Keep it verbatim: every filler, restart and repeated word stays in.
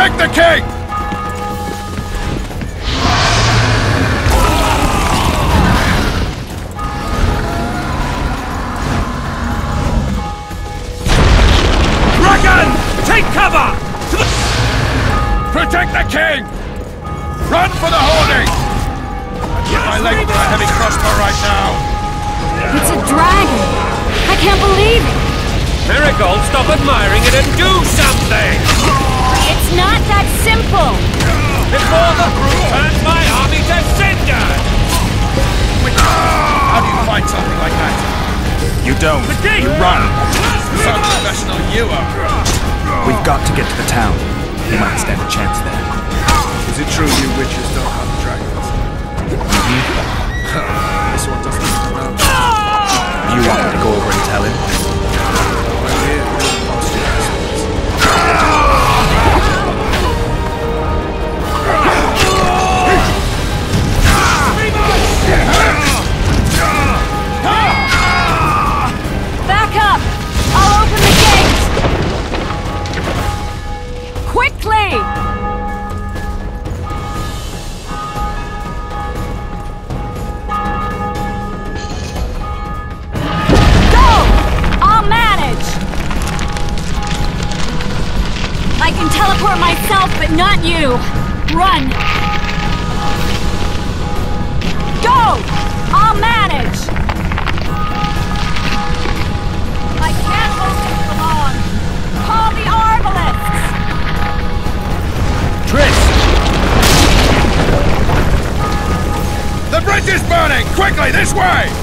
Protect the king! Dragon! Take cover! To the... Protect the king! Run for the holding! I'd give my leg for having crossed her right now! It's a dragon! I can't believe it! Marigold, stop admiring it and do something! It's not that simple! Before the brute turns my army to cinder! Which, how do you fight something like that? You don't. The gate! You run. So professional you are. We've got to get to the town. We might stand a chance there. Is it true you witches don't hunt dragons? This one doesn't even know. You want me to go over and tell him? Back up! I'll open the gate! Quickly! Go! I'll manage! I can teleport myself, but not you! Run! Go! I'll manage! I can't hold it for long! Call the Arbalists! Triss! The bridge is burning! Quickly, this way!